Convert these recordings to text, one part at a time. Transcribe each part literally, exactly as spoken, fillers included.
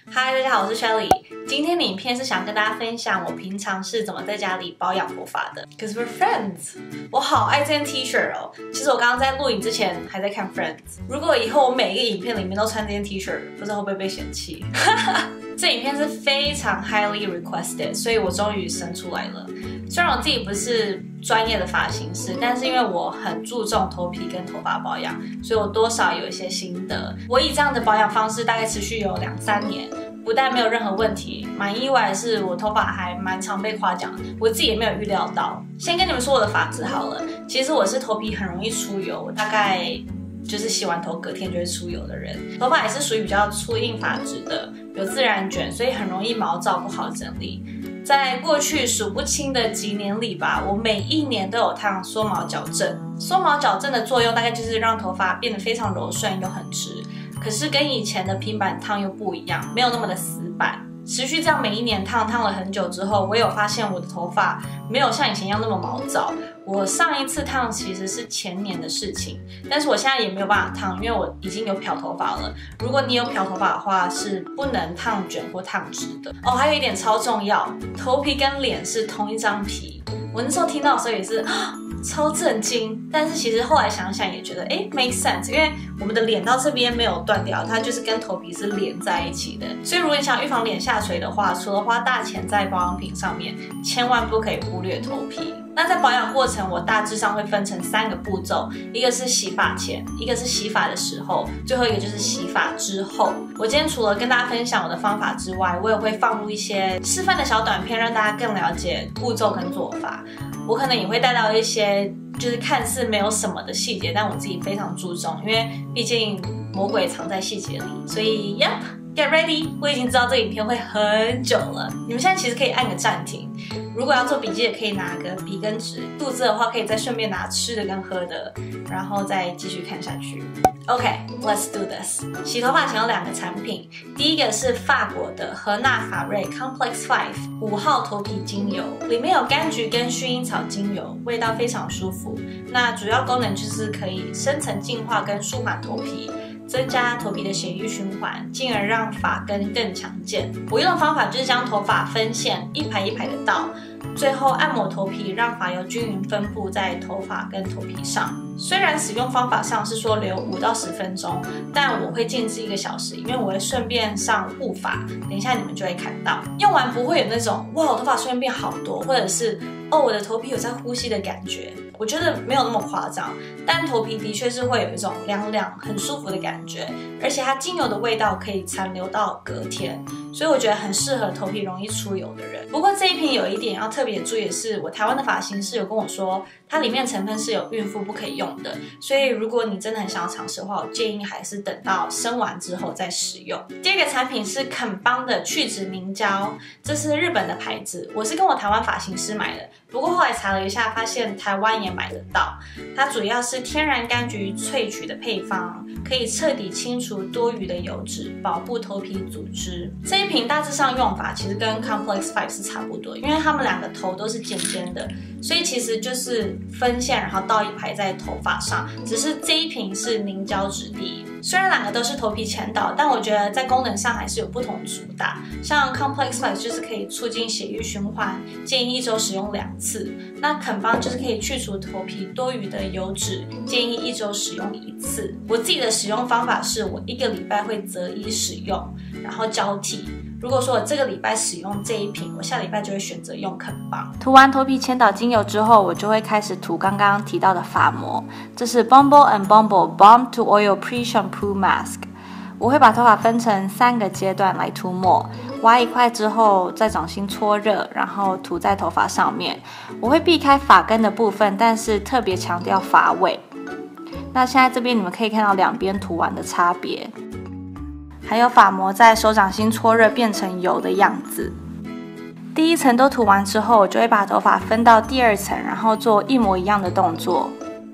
嗨，大家好，我是 Shelly。今天的影片是想跟大家分享我平常是怎么在家里保养头发的。Cause we're friends， 我好爱这件 T 恤哦。其实我刚刚在录影之前还在看 Friends。如果以后我每一个影片里面都穿这件 T 恤，不知道会不会被嫌弃。这影片是非常 highly requested， 所以我终于生出来了。虽然我自己不是专业的发型师，但是因为我很注重头皮跟头发保养，所以我多少有一些心得。我以这样的保养方式大概持续有两三年，不但没有任何问题，蛮意外的是我头发还蛮常被夸奖，我自己也没有预料到。先跟你们说我的发质好了，其实我是头皮很容易出油，大概就是洗完头隔天就会出油的人，头发也是属于比较粗硬发质的，有自然卷，所以很容易毛躁不好整理。在过去数不清的几年里吧，我每一年都有烫缩毛矫正。缩毛矫正的作用大概就是让头发变得非常柔顺又很直，可是跟以前的平板烫又不一样，没有那么的死板。持续这样每一年烫烫了很久之后，我有发现我的头发没有像以前一样那么毛躁。我上一次烫其实是前年的事情，但是我现在也没有办法烫，因为我已经有漂头发了。如果你有漂头发的话，是不能烫卷或烫直的哦。还有一点超重要，头皮跟脸是同一张皮。我那时候听到的时候也是超震惊，但是其实后来想想也觉得哎 make sense， 因为我们的脸到这边没有断掉，它就是跟头皮是连在一起的。所以如果你想预防脸下垂的话，除了花大钱在保养品上面，千万不可以忽略头皮。那在保养过程，我大致上会分成三个步骤，一个是洗发前，一个是洗发的时候，最后一个就是洗发之后。我今天除了跟大家分享我的方法之外，我也会放入一些示范的小短片，让大家更了解步骤跟做法。我可能也会带到一些就是看似没有什么的细节，但我自己非常注重，因为毕竟魔鬼藏在细节里。所以 Yep，Get ready！ 我已经知道这影片会很久了，你们现在其实可以按个暂停。如果要做笔记，也可以拿个笔跟纸。肚子的话，可以再顺便拿吃的跟喝的，然后再继续看下去。OK，let's do this。洗头发前有两个产品，第一个是法国的荷娜法瑞 Complex Five 五号头皮精油，里面有柑橘跟薰衣草精油，味道非常舒服。那主要功能就是可以深层净化跟舒缓头皮，增加头皮的血液循环，进而让发根更强健。我用的方法就是将头发分线，一排一排的倒，最后按摩头皮，让发油均匀分布在头发跟头皮上。虽然使用方法上是说留五到十分钟，但我会静置一个小时，因为我会顺便上护发，等一下你们就会看到。用完不会有那种哇，我头发瞬间变好多，或者是哦，我的头皮有在呼吸的感觉。我觉得没有那么夸张，但头皮的确是会有一种凉凉、很舒服的感觉，而且它精油的味道可以残留到隔天，所以我觉得很适合头皮容易出油的人。不过这一瓶有一点要特别注意的是，我台湾的发型师有跟我说，它里面成分是有孕妇不可以用的，所以如果你真的很想要尝试的话，我建议还是等到生完之后再使用。第二个产品是肯邦的去脂凝胶，这是日本的牌子，我是跟我台湾发型师买的，不过后来查了一下，发现台湾也买得到。它主要是天然柑橘萃取的配方，可以彻底清除多余的油脂，保护头皮组织。这一瓶大致上用法其实跟 Complex Five 是差不多，因为它们两个头都是尖尖的，所以其实就是分线，然后倒一排在头发上，只是这一瓶是凝胶质地。虽然两个都是头皮前导，但我觉得在功能上还是有不同主打。像 Complex Five 就是可以促进血液循环，建议一周使用两次。那肯邦就是可以去除头皮多余的油脂，建议一周使用一次。我自己的使用方法是我一个礼拜会择一使用，然后交替。如果说我这个礼拜使用这一瓶，我下礼拜就会选择用肯邦。涂完头皮前导精油之后，我就会开始涂刚刚提到的发膜，这是 Bumble and Bumble Balm to Oil Pre-Shampoo Mask。我会把头发分成三个阶段来涂抹，挖一块之后再掌心搓热，然后涂在头发上面。我会避开发根的部分，但是特别强调发尾。那现在这边你们可以看到两边涂完的差别。还有发膜在手掌心搓热变成油的样子。第一层都涂完之后，我就会把头发分到第二层，然后做一模一样的动作。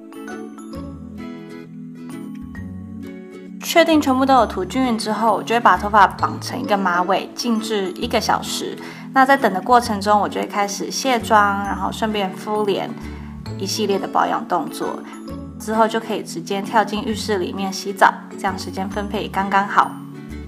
确定全部都有涂均匀之后，我就会把头发绑成一个马尾，静置一个小时。那在等的过程中，我就会开始卸妆，然后顺便敷脸，一系列的保养动作。之后就可以直接跳进浴室里面洗澡，这样时间分配刚刚好。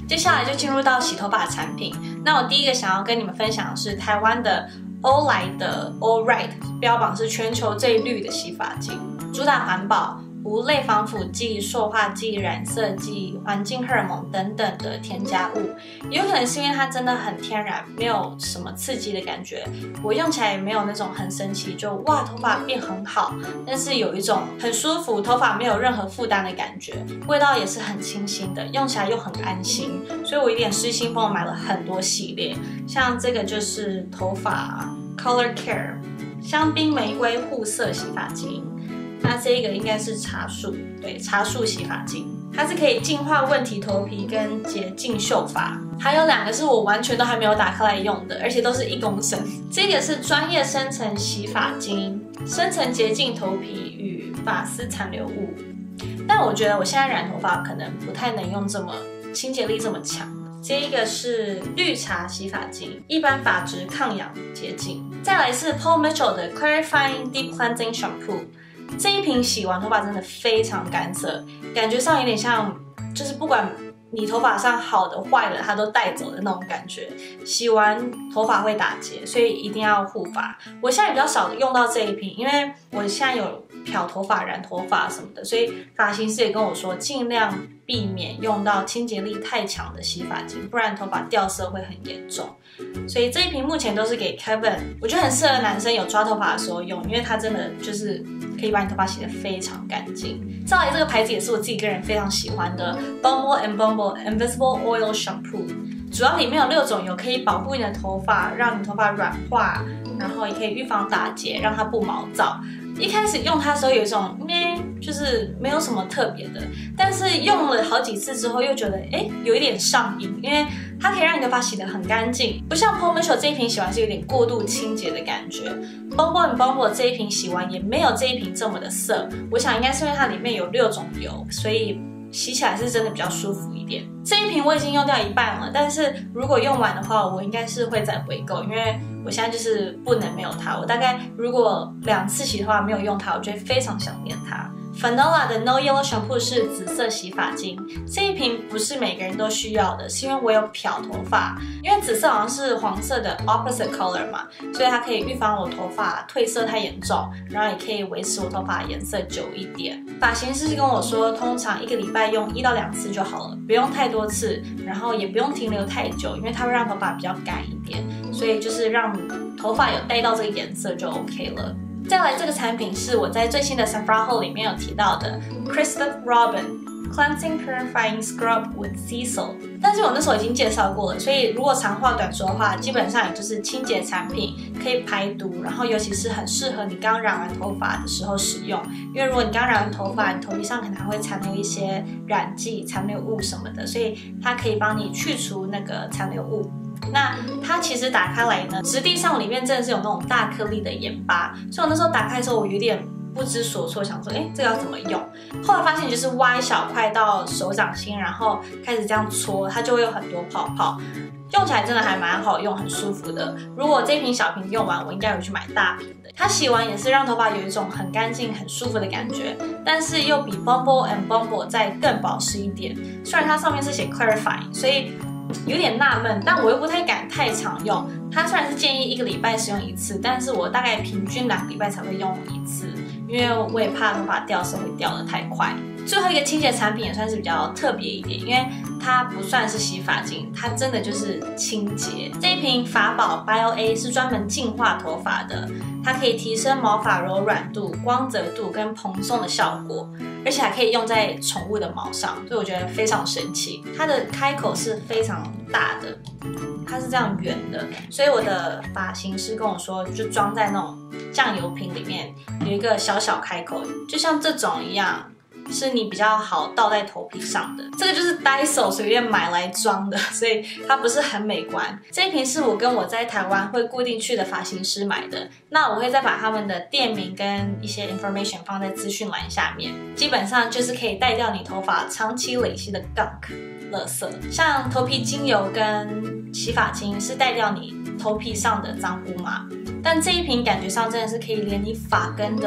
接下来就进入到洗头发产品。那我第一个想要跟你们分享的是台湾的欧莱的 All Right， 标榜是全球最绿的洗发精，主打环保，无类防腐剂、塑化剂、染色剂、环境荷尔蒙等等的添加物。有可能是因为它真的很天然，没有什么刺激的感觉，我用起来也没有那种很神奇就哇头发变很好，但是有一种很舒服，头发没有任何负担的感觉，味道也是很清新的，用起来又很安心，所以我有点失心疯，买了很多系列，像这个就是头发 Color Care 香槟玫瑰护色洗发精。那这个应该是茶树，对，茶树洗发精，它是可以净化问题头皮跟洁净秀发。还有两个是我完全都还没有打开来用的，而且都是一公升。这个是专业深层洗发精，深层洁净头皮与发丝残留物。但我觉得我现在染头发可能不太能用这么清洁力这么强。这一个是绿茶洗发精，一般发质抗氧洁净。再来是 Paul Mitchell 的 Clarifying Deep Cleansing Shampoo。这一瓶洗完头发真的非常干涩，感觉上有点像，就是不管你头发上好的坏的，它都带走的那种感觉。洗完头发会打结，所以一定要护发。我现在比较少用到这一瓶，因为我现在有漂头发、染头发什么的，所以发型师也跟我说，尽量避免用到清洁力太强的洗发精，不然头发掉色会很严重。所以这一瓶目前都是给 Kevin， 我觉得很适合男生有抓头发的时候用，因为它真的就是可以把你头发洗得非常干净。再来这个牌子也是我自己个人非常喜欢的 Bumble and Bumble Invisible Oil Shampoo， 主要里面有六种油，可以保护你的头发，让你头发软化，然后也可以预防打结，让它不毛躁。一开始用它的时候有一种咩，就是没有什么特别的，但是用了好几次之后又觉得哎有一点上瘾，因为它可以让你头发洗得很干净，不像 Paul Mitchell 这一瓶洗完是有点过度清洁的感觉。Bumble and Bumble 这一瓶洗完也没有这一瓶这么的涩，我想应该是因为它里面有六种油，所以洗起来是真的比较舒服一点。这一瓶我已经用掉一半了，但是如果用完的话，我应该是会再回购，因为我现在就是不能没有它。我大概如果两次洗头发没有用它，我就会非常想念它。Fanola 的 No Yellow Shampoo 是紫色洗发精，这一瓶不是每个人都需要的，是因为我有漂头发，因为紫色好像是黄色的 opposite color 嘛，所以它可以预防我头发褪色太严重，然后也可以维持我头发颜色久一点。发型师跟我说，通常一个礼拜用一到两次就好了，不用太多次，然后也不用停留太久，因为它会让头发比较干一点，所以就是让头发有带到这个颜色就 OK 了。再来这个产品是我在最新的 Sephora Haul 里面有提到的 Christopher Robin Cleansing Purifying Scrub with Sea Salt， 但是我那时候已经介绍过了，所以如果长话短说的话，基本上也就是清洁产品，可以排毒，然后尤其是很适合你刚染完头发的时候使用，因为如果你刚染完头发，你头皮上可能还会残留一些染剂、残留物什么的，所以它可以帮你去除那个残留物。那它其实打开来呢，质地上里面真的是有那种大颗粒的盐巴，所以我那时候打开的时候，我有点不知所措，想说，哎，这个要怎么用？后来发现就是挖一小块到手掌心，然后开始这样搓，它就会有很多泡泡，用起来真的还蛮好用，很舒服的。如果这瓶小瓶用完，我应该有去买大瓶的。它洗完也是让头发有一种很干净、很舒服的感觉，但是又比 Bumble and Bumble 再更保湿一点。虽然它上面是写 Clarifying， 所以有点纳闷，但我又不太敢太常用。它虽然是建议一个礼拜使用一次，但是我大概平均两个礼拜才会用一次，因为我也怕头发掉色会掉得太快。最后一个清洁产品也算是比较特别一点，因为它不算是洗发精，它真的就是清洁。这一瓶法宝 Bio A 是专门净化头发的，它可以提升毛发柔软度、光泽度跟蓬松的效果，而且还可以用在宠物的毛上，所以我觉得非常神奇。它的开口是非常大的，它是这样圆的，所以我的发型师跟我说，就装在那种酱油瓶里面，有一个小小开口，就像这种一样。是你比较好倒在头皮上的，这个就是 Daiso 随便买来装的，所以它不是很美观。这一瓶是我跟我在台湾会固定去的发型师买的，那我会再把他们的店名跟一些 information 放在资讯栏下面。基本上就是可以带掉你头发长期累积的 gunk 垃圾，像头皮精油跟洗发精是带掉你头皮上的脏污嘛，但这一瓶感觉上真的是可以连你发根的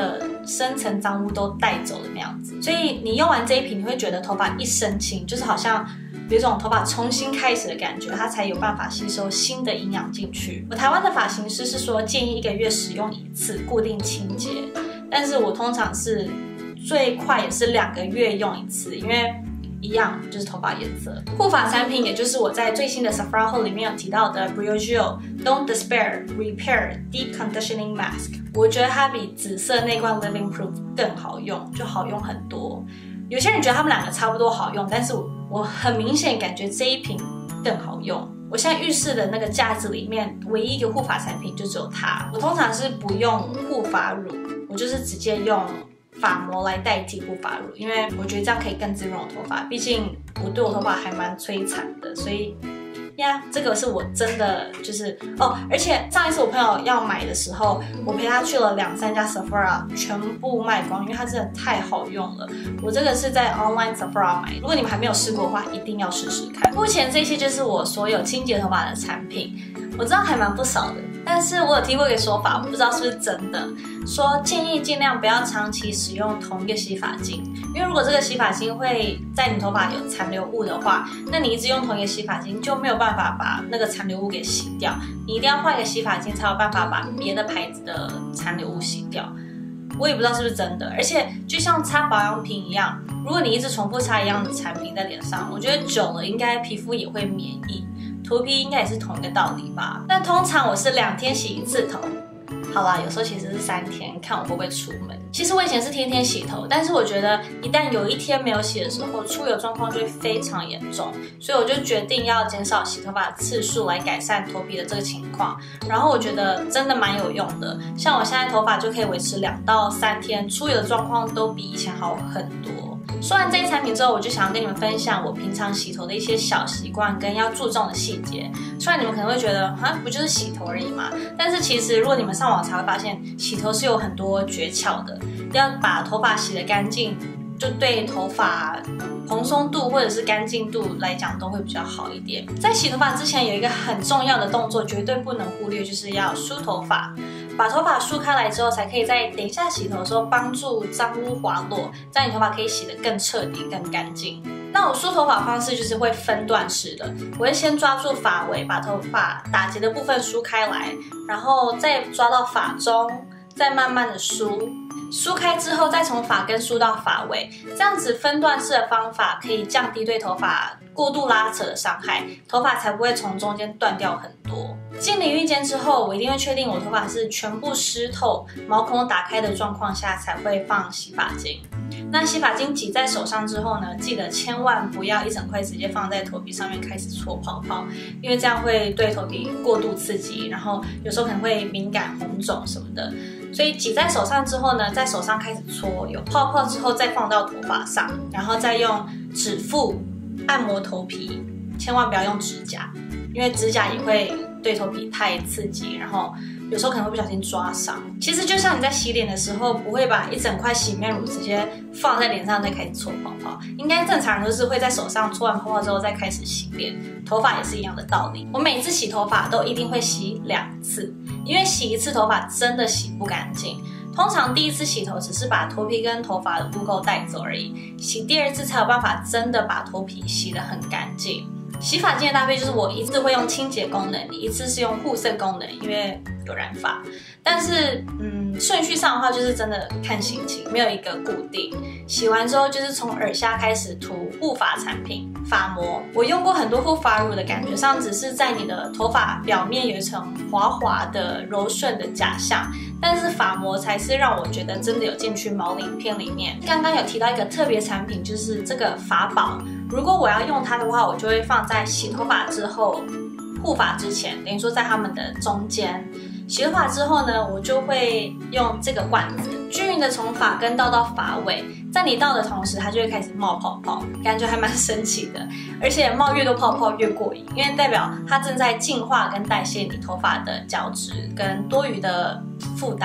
深层脏污都带走的那样子。所以你用完这一瓶，你会觉得头发一身轻，就是好像有一种头发重新开始的感觉，它才有办法吸收新的营养进去。我台湾的发型师是说建议一个月使用一次，固定清洁，但是我通常是最快也是两个月用一次，因为一样就是头发颜色。护发产品也就是我在最新的 Sephora Haul 里面有提到的 Briogeo Don't Despair Repair Deep Conditioning Mask， 我觉得它比紫色那罐 Living Proof 更好用，就好用很多。有些人觉得他们两个差不多好用，但是我我很明显感觉这一瓶更好用。我现在浴室的那个架子里面唯一一个护发产品就只有它。我通常是不用护发乳，我就是直接用发膜来代替护发乳，因为我觉得这样可以更滋润我头发，毕竟我对我头发还蛮摧残的，所以呀，这个是我真的就是哦，而且上一次我朋友要买的时候，我陪他去了两三家 Sephora， 全部卖光，因为它真的太好用了。我这个是在 online Sephora 买，如果你们还没有试过的话，一定要试试看。目前这些就是我所有清洁头发的产品，我知道还蛮不少的，但是我有听过一个说法，我不知道是不是真的，说建议尽量不要长期使用同一个洗发精，因为如果这个洗发精会在你头发有残留物的话，那你一直用同一个洗发精就没有办法把那个残留物给洗掉，你一定要换一个洗发精才有办法把别的牌子的残留物洗掉。我也不知道是不是真的，而且就像擦保养品一样，如果你一直重复擦一样的产品在脸上，我觉得久了应该皮肤也会免疫，头皮应该也是同一个道理吧。但通常我是两天洗一次头，好啦，有时候其实是三天，看我会不会出门。其实我以前是天天洗头，但是我觉得一旦有一天没有洗的时候，出油状况就会非常严重，所以我就决定要减少洗头发的次数来改善头皮的这个情况。然后我觉得真的蛮有用的，像我现在头发就可以维持两到三天，出油的状况都比以前好很多。说完这些产品之后，我就想要跟你们分享我平常洗头的一些小习惯跟要注重的细节。虽然你们可能会觉得啊，不就是洗头而已嘛，但是其实如果你们上网才会发现，洗头是有很多诀窍的。要把头发洗得干净，就对头发蓬松度或者是干净度来讲都会比较好一点。在洗头发之前有一个很重要的动作，绝对不能忽略，就是要梳头发。把头发梳开来之后，才可以在等一下洗头的时候帮助脏污滑落，这样你头发可以洗得更彻底、更干净。那我梳头发方式就是会分段式的，我会先抓住发尾，把头发打结的部分梳开来，然后再抓到发中，再慢慢的梳。梳开之后，再从发根梳到发尾，这样子分段式的方法可以降低对头发过度拉扯的伤害，头发才不会从中间断掉很多。进淋浴间之后，我一定会确定我头发是全部湿透、毛孔打开的状况下才会放洗发精。那洗发精挤在手上之后呢，记得千万不要一整块直接放在头皮上面开始搓泡泡，因为这样会对头皮过度刺激，然后有时候可能会敏感、红肿什么的。所以挤在手上之后呢，在手上开始搓，有泡泡之后再放到头发上，然后再用指腹按摩头皮，千万不要用指甲，因为指甲也会对头皮太刺激，然后有时候可能会不小心抓伤。其实就像你在洗脸的时候，不会把一整块洗面乳直接放在脸上再开始搓泡泡，应该正常人都是会在手上搓完泡泡之后再开始洗脸，头发也是一样的道理。我每次洗头发都一定会洗两次，因为洗一次头发真的洗不干净。通常第一次洗头只是把头皮跟头发的污垢带走而已，洗第二次才有办法真的把头皮洗得很干净。洗发精的搭配就是我一次会用清洁功能，一次是用护色功能，因为有染发。但是，嗯，顺序上的话就是真的看心情，没有一个固定。洗完之后就是从耳下开始涂护发产品、发膜。我用过很多护发乳的感觉上，只是在你的头发表面有一层滑滑的、柔顺的假象，但是发膜才是让我觉得真的有进去毛鳞片里面。刚刚有提到一个特别产品，就是这个发宝。如果我要用它的话，我就会放在洗头发之后、护发之前，等于说在它们的中间。洗头发之后呢，我就会用这个罐子均匀的从发根倒到发尾，在你倒的同时，它就会开始冒泡泡，感觉还蛮神奇的。而且冒越多泡泡越过瘾，因为代表它正在净化跟代谢你头发的角质跟多余的负担。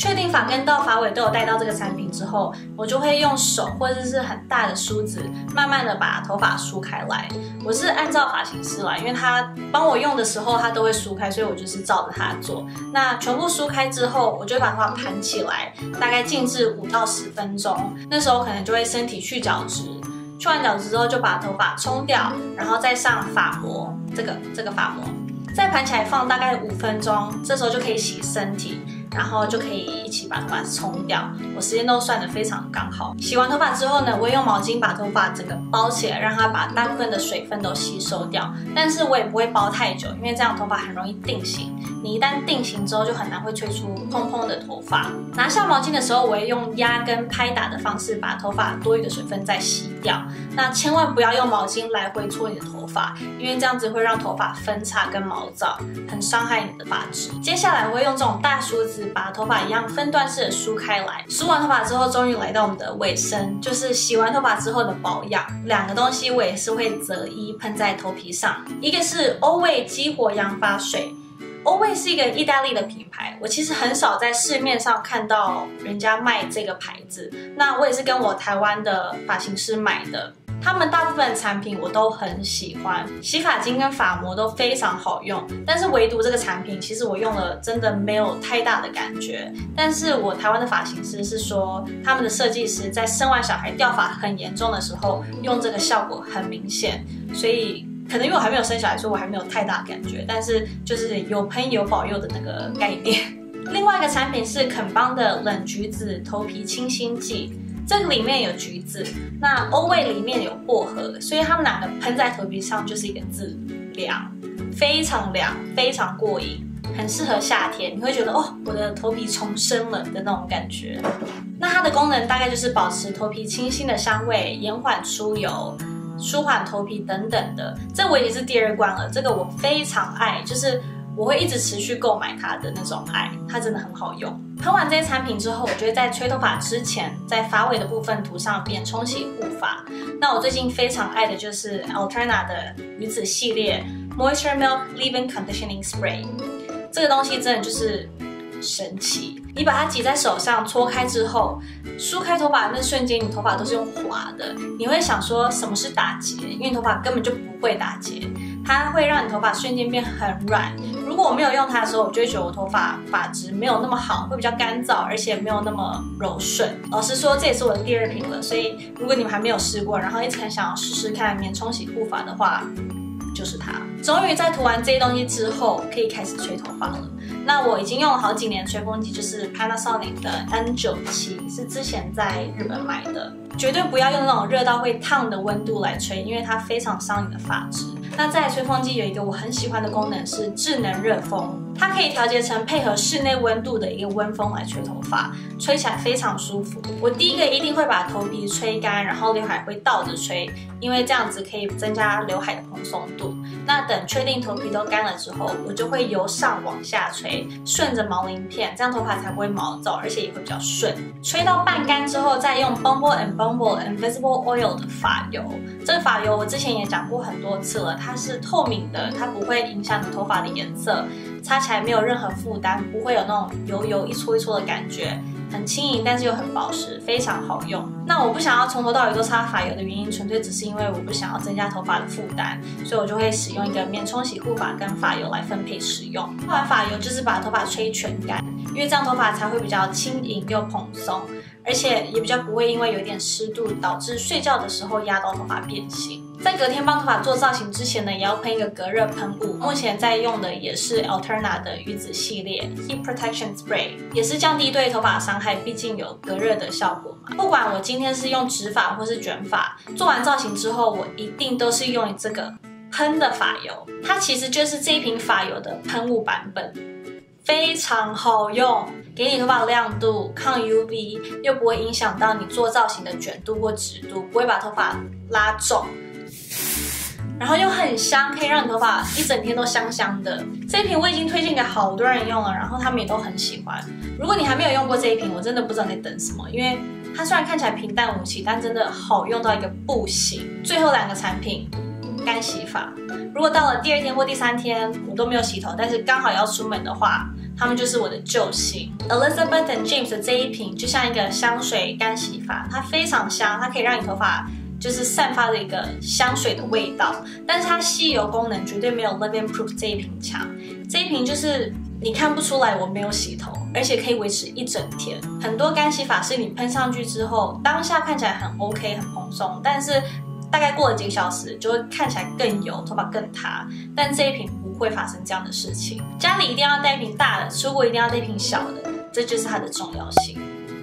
确定发根到发尾都有带到这个产品之后，我就会用手或者是很大的梳子，慢慢的把头发梳开来。我是按照发型师啦，因为他帮我用的时候他都会梳开，所以我就是照着他做。那全部梳开之后，我就会把头发盘起来，大概静置五到十分钟。那时候可能就会身体去角质。去完角质之后，就把头发冲掉，然后再上发膜，这个这个发膜，再盘起来放大概五分钟，这时候就可以洗身体，然后就可以一起把头发冲掉。我时间都算得非常刚好。洗完头发之后呢，我会用毛巾把头发整个包起来，让它把大部分的水分都吸收掉。但是我也不会包太久，因为这样头发很容易定型。你一旦定型之后，就很难会吹出蓬蓬的头发。拿下毛巾的时候，我会用压跟拍打的方式把头发多余的水分再吸掉。那千万不要用毛巾来回搓你的头发，因为这样子会让头发分叉跟毛躁，很伤害你的发质。接下来我会用这种大梳子把头发一样分段式的梳开来。梳完头发之后，终于来到我们的尾声，就是洗完头发之后的保养。两个东西我也是会择一喷在头皮上，一个是欧味激活养发水。欧味是一个意大利的品牌，我其实很少在市面上看到人家卖这个牌子。那我也是跟我台湾的发型师买的，他们大部分的产品我都很喜欢，洗发精跟发膜都非常好用，但是唯独这个产品，其实我用了真的没有太大的感觉。但是我台湾的发型师是说，他们的设计师在生完小孩掉发很严重的时候，用这个效果很明显，所以可能因为我还没有生小孩，所以我还没有太大的感觉，但是就是有喷有保佑的那个概念。另外一个产品是肯邦的冷橘子头皮清新剂，这个里面有橘子，那欧味里面有薄荷，所以他们两个喷在头皮上就是一个字凉，非常凉，非常过瘾，很适合夏天，你会觉得哦，我的头皮重生了的那种感觉。那它的功能大概就是保持头皮清新的香味，延缓出油，舒缓头皮等等的。这我已经是第二关了，这个我非常爱，就是我会一直持续购买它的那种爱，它真的很好用。喷完这些产品之后，我就会在吹头发之前，在发尾的部分涂上免冲洗护发。那我最近非常爱的就是 Alterna 的鱼子系列 Moisture Milk Leave-In Conditioning Spray， 这个东西真的就是神奇。你把它挤在手上搓开之后，梳开头发的那瞬间，你头发都是用滑的，你会想说什么是打结，因为你头发根本就不会打结，它会让你头发瞬间变很软。如果我没有用它的时候，我就会觉得我头发发质没有那么好，会比较干燥，而且没有那么柔顺。老实说，这也是我的第二瓶了，所以如果你们还没有试过，然后一直很想要试试看免冲洗护发的话，就是它。终于在涂完这些东西之后，可以开始吹头发了。那我已经用了好几年吹风机，就是 Panasonic 的 N 九十七， 是之前在日本买的。绝对不要用那种热到会烫的温度来吹，因为它非常伤你的发质。那再来，吹风机有一个我很喜欢的功能是智能热风，它可以调节成配合室内温度的一个温风来吹头发，吹起来非常舒服。我第一个一定会把头皮吹干，然后刘海会倒着吹，因为这样子可以增加刘海的蓬松度。那等确定头皮都干了之后，我就会由上往下吹，顺着毛鳞片，这样头发才不会毛躁，而且也会比较顺。吹到半干之后，再用 Bumble and Bumble Invisible Oil 的发油。这个发油我之前也讲过很多次了，它是透明的，它不会影响你头发的颜色，擦起来没有任何负担，不会有那种油油一搓一搓的感觉，很轻盈，但是又很保湿，非常好用。那我不想要从头到尾都擦发油的原因，纯粹只是因为我不想要增加头发的负担，所以我就会使用一个免冲洗护发跟发油来分配使用。用完发油就是把头发吹全干，因为这样头发才会比较轻盈又蓬松，而且也比较不会因为有点湿度导致睡觉的时候压到头发变形。在隔天帮头发做造型之前呢，也要喷一个隔热喷雾。目前在用的也是 Alterna 的鱼子系列 Heat Protection Spray， 也是降低对头发伤害，毕竟有隔热的效果嘛。不管我今天是用直发或是卷发，做完造型之后，我一定都是用这个喷的发油，它其实就是这一瓶发油的喷雾版本，非常好用，给你头发亮度，抗 U V， 又不会影响到你做造型的卷度或直度，不会把头发拉重。然后又很香，可以让你头发一整天都香香的。这一瓶我已经推荐给好多人用了，然后他们也都很喜欢。如果你还没有用过这一瓶，我真的不知道你在等什么，因为它虽然看起来平淡无奇，但真的好用到一个不行。最后两个产品，干洗发。如果到了第二天或第三天我都没有洗头，但是刚好要出门的话， 他们就是我的救星。Elizabeth and James 的这一瓶就像一个香水干洗法，它非常香，它可以让你头发就是散发着一个香水的味道，但是它吸油功能绝对没有 Live-In Proof 这一瓶强。这一瓶就是你看不出来我没有洗头，而且可以维持一整天。很多干洗法是你喷上去之后，当下看起来很 OK 很蓬松，但是大概过了几个小时就会看起来更油，头发更塌。但这一瓶不会发生这样的事情。家里一定要带一瓶大的，出国一定要带一瓶小的，这就是它的重要性。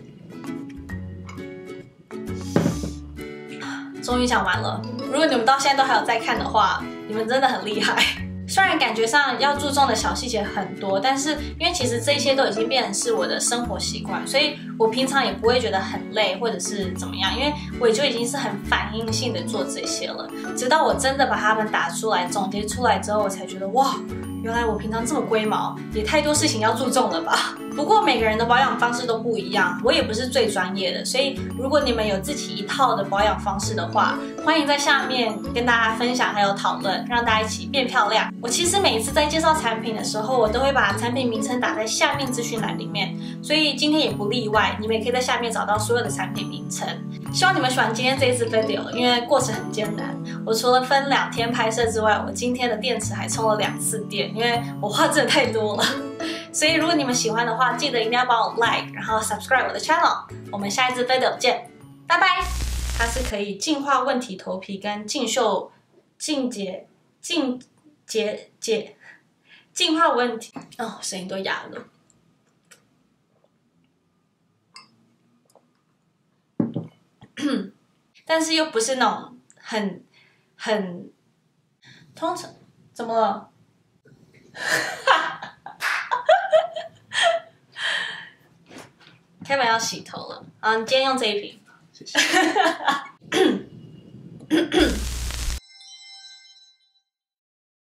终于讲完了。如果你们到现在都还有在看的话，你们真的很厉害。虽然感觉上要注重的小细节很多，但是因为其实这些都已经变成是我的生活习惯，所以我平常也不会觉得很累或者是怎么样，因为我就已经是很反应性的做这些了。直到我真的把它们打出来、总结出来之后，我才觉得哇，原来我平常这么龟毛，也太多事情要注重了吧。不过每个人的保养方式都不一样，我也不是最专业的，所以如果你们有自己一套的保养方式的话，欢迎在下面跟大家分享还有讨论，让大家一起变漂亮。我其实每一次在介绍产品的时候，我都会把产品名称打在下面资讯栏里面，所以今天也不例外，你们也可以在下面找到所有的产品名称。希望你们喜欢今天这一支 video， 因为过程很艰难。我除了分两天拍摄之外，我今天的电池还充了两次电，因为我话真的太多了。所以如果你们喜欢的话，记得一定要帮我 like， 然后 subscribe 我的 channel。我们下一支 video 见，拜拜。它是可以净化问题头皮跟净秀、净洁、净洁洁、净化问题。哦，声音都哑了。但是又不是那种很很通常怎么了？Kevin 要洗头了啊！你今天用这一瓶， 谢谢。